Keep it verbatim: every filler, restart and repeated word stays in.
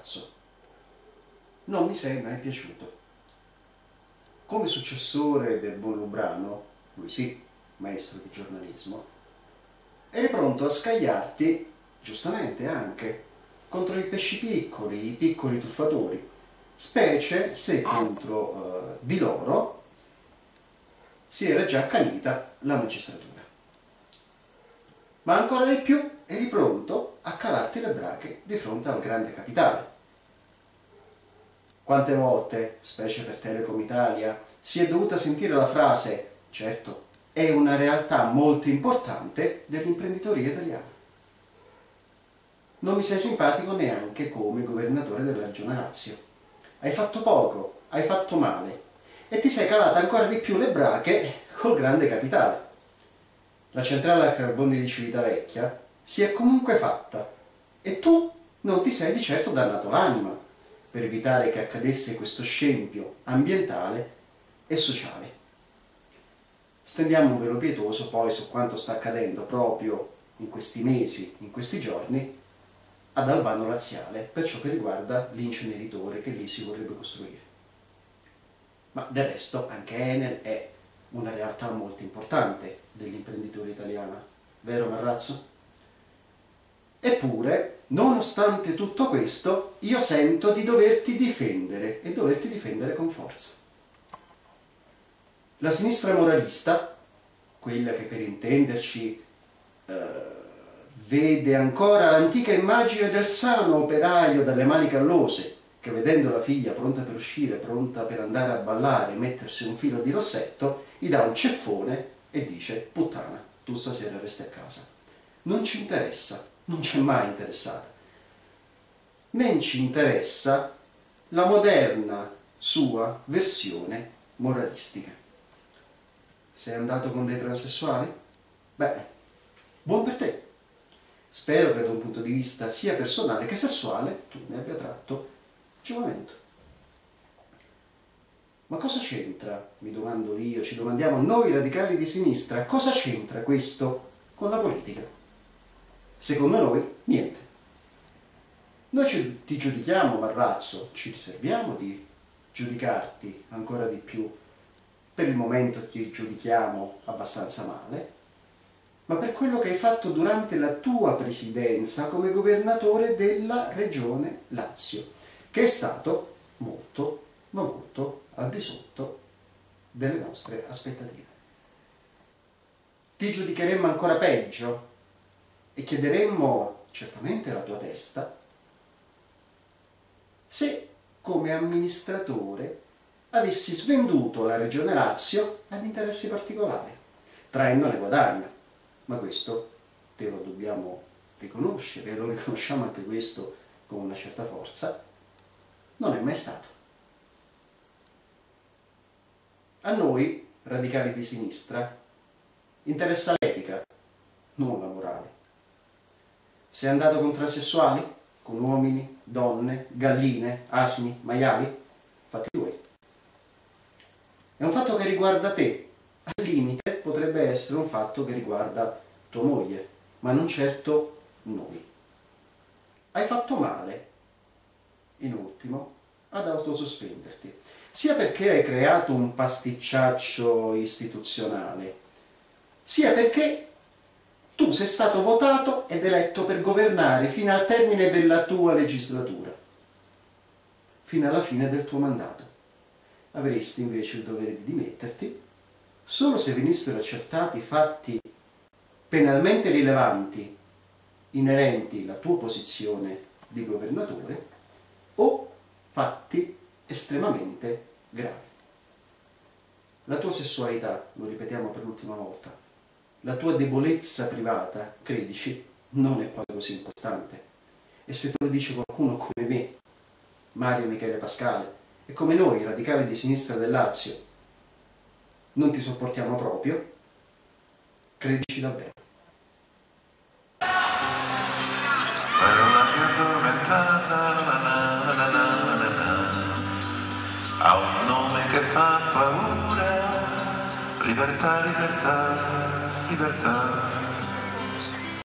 Marrazzo, non mi sei mai piaciuto. Come successore del buon Lubrano, lui sì, maestro di giornalismo, eri pronto a scagliarti, giustamente anche, contro i pesci piccoli, i piccoli truffatori, specie se contro uh, di loro si era già accanita la magistratura. Ma ancora di più eri pronto a calarti le brache di fronte al grande capitale. Quante volte, specie per Telecom Italia, si è dovuta sentire la frase «certo, è una realtà molto importante dell'imprenditoria italiana». Non mi sei simpatico neanche come governatore della regione Lazio. Hai fatto poco, hai fatto male e ti sei calata ancora di più le brache col grande capitale. La centrale a carbone di Civitavecchia si è comunque fatta e tu non ti sei di certo dannato l'anima per evitare che accadesse questo scempio ambientale e sociale. Stendiamo un velo pietoso poi su quanto sta accadendo proprio in questi mesi, in questi giorni, ad Albano Laziale per ciò che riguarda l'inceneritore che lì si vorrebbe costruire. Ma del resto anche Enel è una realtà molto importante dell'imprenditore italiana, vero Marrazzo? Eppure, nonostante tutto questo, io sento di doverti difendere e doverti difendere con forza. La sinistra moralista, quella che per intenderci eh, vede ancora l'antica immagine del sano operaio dalle mani callose, che vedendo la figlia pronta per uscire, pronta per andare a ballare, mettersi un filo di rossetto, gli dà un ceffone e dice «puttana, tu stasera resti a casa». Non ci interessa, non ci è mai interessata. Né ci interessa la moderna sua versione moralistica. Sei andato con dei transessuali? Beh, buon per te. Spero che da un punto di vista sia personale che sessuale tu ne abbia tratto giovamento. Ma cosa c'entra, mi domando io, ci domandiamo noi radicali di sinistra, cosa c'entra questo con la politica? Secondo noi, niente. Noi ci, ti giudichiamo, Marrazzo, ci riserviamo di giudicarti ancora di più. Per il momento ti giudichiamo abbastanza male, ma per quello che hai fatto durante la tua presidenza come governatore della regione Lazio, che è stato molto, ma molto al di sotto delle nostre aspettative. Ti giudicheremmo ancora peggio e chiederemmo certamente la tua testa se, come amministratore, avessi svenduto la regione Lazio ad interessi particolari, traendone guadagno. Ma questo te lo dobbiamo riconoscere, e lo riconosciamo anche questo con una certa forza, non è mai stato. A noi, radicali di sinistra, interessa l'etica, non la morale. Sei andato con transessuali, con uomini, donne, galline, asini, maiali? Fatti tuoi. È un fatto che riguarda te. Al limite potrebbe essere un fatto che riguarda tua moglie, ma non certo noi. Hai fatto male, in ultimo, ad autosospenderti, sia perché hai creato un pasticciaccio istituzionale, sia perché tu sei stato votato ed eletto per governare fino al termine della tua legislatura, fino alla fine del tuo mandato. Avresti invece il dovere di dimetterti solo se venissero accertati fatti penalmente rilevanti inerenti alla tua posizione di governatore o fatti estremamente gravi. La tua sessualità, lo ripetiamo per l'ultima volta, la tua debolezza privata, credici, non è poi così importante. E se te lo dice qualcuno come me, Mario Michele Pascale, e come noi, radicali di sinistra del Lazio, non ti sopportiamo proprio, credici davvero. Ha un nome che fa paura, libertà, libertà, libertà.